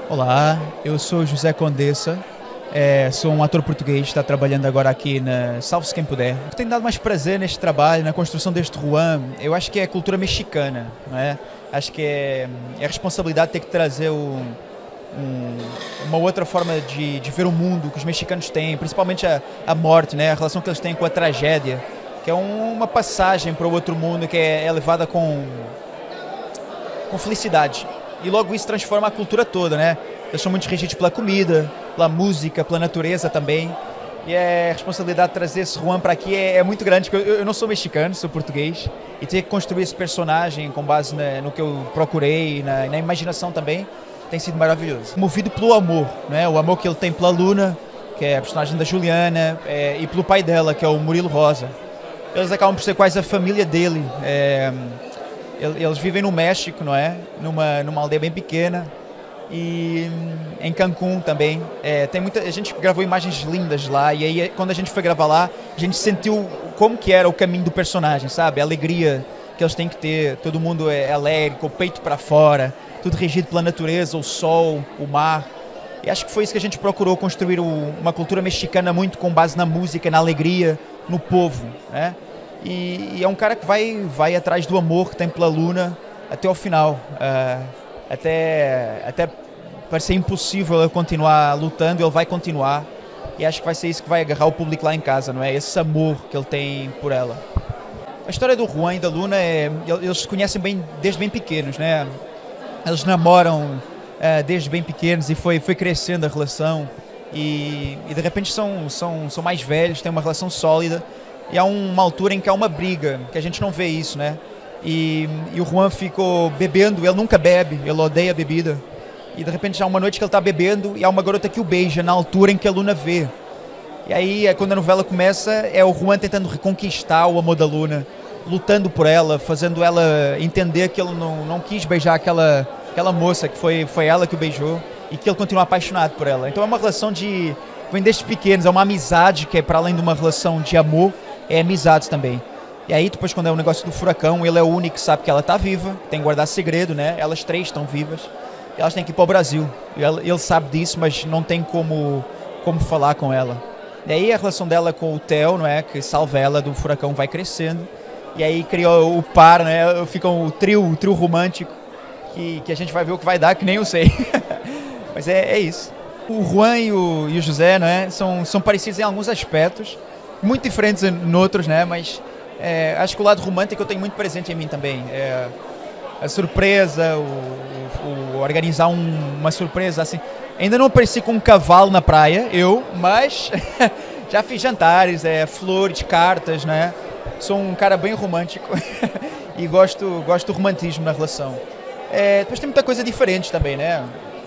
Olá, eu sou José Condessa, sou um ator português que está trabalhando agora aqui na Salve-se Quem Puder. O que tem dado mais prazer neste trabalho, na construção deste Juan, eu acho que é a cultura mexicana, não é? Acho que é a responsabilidade de ter que trazer uma outra forma de ver o mundo que os mexicanos têm, principalmente a morte, né? A relação que eles têm com a tragédia, que é uma passagem para o outro mundo que é levada com felicidade. E logo isso transforma a cultura toda, né? Eles são muito regidos pela comida, pela música, pela natureza também. E a responsabilidade de trazer esse Juan para aqui é muito grande, porque eu não sou mexicano, sou português. E ter que construir esse personagem com base no que eu procurei, na imaginação também, tem sido maravilhoso. Movido pelo amor, né? O amor que ele tem pela Luna, que é a personagem da Juliana, e pelo pai dela, que é o Murilo Rosa. Eles acabam por ser quase a família dele. Eles vivem no México, não é? Numa aldeia bem pequena. E em Cancún também. A gente gravou imagens lindas lá. E aí, quando a gente foi gravar lá, a gente sentiu como que era o caminho do personagem, sabe? A alegria que eles têm que ter. Todo mundo é alegre, com o peito para fora. Tudo regido pela natureza, o sol, o mar. E acho que foi isso que a gente procurou construir uma cultura mexicana muito com base na música, na alegria, no povo, né? E é um cara que vai atrás do amor que tem pela Luna até ao final. Até parecer impossível ele continuar lutando, ele vai continuar. E acho que vai ser isso que vai agarrar o público lá em casa, não é? Esse amor que ele tem por ela. A história do Juan e da Luna eles se conhecem desde bem pequenos, né? Eles namoram desde bem pequenos e foi crescendo a relação. E de repente são mais velhos, têm uma relação sólida. E há uma altura em que há uma briga, que a gente não vê isso, né? E o Juan ficou bebendo, ele nunca bebe, ele odeia a bebida. E de repente há uma noite que ele está bebendo e há uma garota que o beija na altura em que a Luna vê. E aí, quando a novela começa, é o Juan tentando reconquistar o amor da Luna, lutando por ela, fazendo ela entender que ele não quis beijar aquela moça, que foi ela que o beijou, e que ele continua apaixonado por ela. Então é uma relação que vem desde pequenos, é uma amizade que é para além de uma relação de amor, é amizade também. E aí depois, quando é o negócio do furacão, ele é o único que sabe que ela está viva, tem que guardar segredo, né? Elas três estão vivas, e elas têm que ir para o Brasil. Ele sabe disso, mas não tem como falar com ela. E aí a relação dela com o Theo, não é? Que salva ela do furacão, vai crescendo. E aí criou o par, né? Fica o trio romântico, que a gente vai ver o que vai dar, que nem eu sei. Mas é isso. O Juan e o José, não é? São parecidos em alguns aspectos, muito diferentes em outros, né? Mas acho que o lado romântico eu tenho muito presente em mim também. A surpresa, o organizar uma surpresa assim. Ainda não apareci com um cavalo na praia, mas já fiz jantares, flores, cartas, né? Sou um cara bem romântico e gosto do romantismo na relação. Depois tem muita coisa diferente também, né?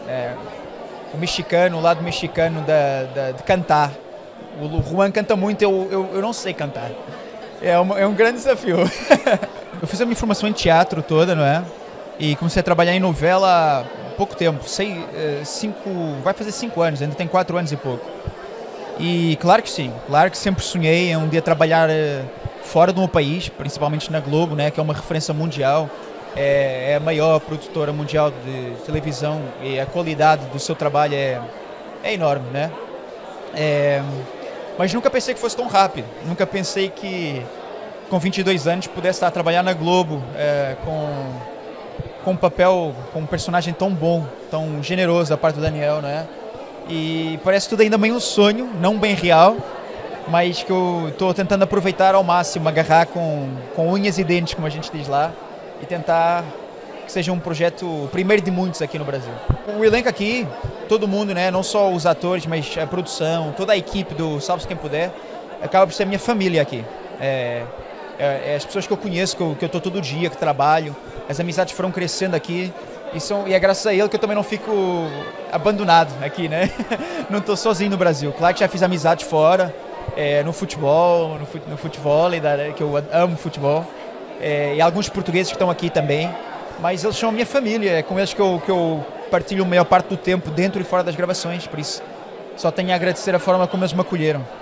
O lado mexicano de cantar. O Juan canta muito, eu não sei cantar. É um grande desafio. Eu fiz a minha formação em teatro toda, não é? E comecei a trabalhar em novela há pouco tempo. Vai fazer 5 anos, ainda tem 4 anos e pouco. E claro que sim, claro que sempre sonhei em um dia trabalhar fora do meu país, principalmente na Globo, né? Que é uma referência mundial. É a maior produtora mundial de televisão e a qualidade do seu trabalho é enorme, né? Mas nunca pensei que fosse tão rápido. Nunca pensei que com 22 anos pudesse estar a trabalhar na Globo com um papel, com um personagem tão bom, tão generoso da parte do Daniel, né? E parece tudo ainda meio um sonho, não bem real, mas que eu estou tentando aproveitar ao máximo, agarrar com unhas e dentes, como a gente diz lá, e tentar que seja um projeto, o primeiro de muitos aqui no Brasil. O elenco aqui, todo mundo, né, não só os atores, mas a produção, toda a equipe do Salve-se Quem Puder, acaba por ser minha família aqui. As pessoas que eu conheço, que eu estou todo dia, que trabalho, as amizades foram crescendo aqui, e é graças a ele que eu também não fico abandonado aqui, né? Não estou sozinho no Brasil. Claro que já fiz amizade fora, no futebol, no futebol, que eu amo futebol. E alguns portugueses que estão aqui também, mas eles são a minha família, é com eles que eu partilho a maior parte do tempo dentro e fora das gravações, por isso só tenho a agradecer a forma como eles me acolheram.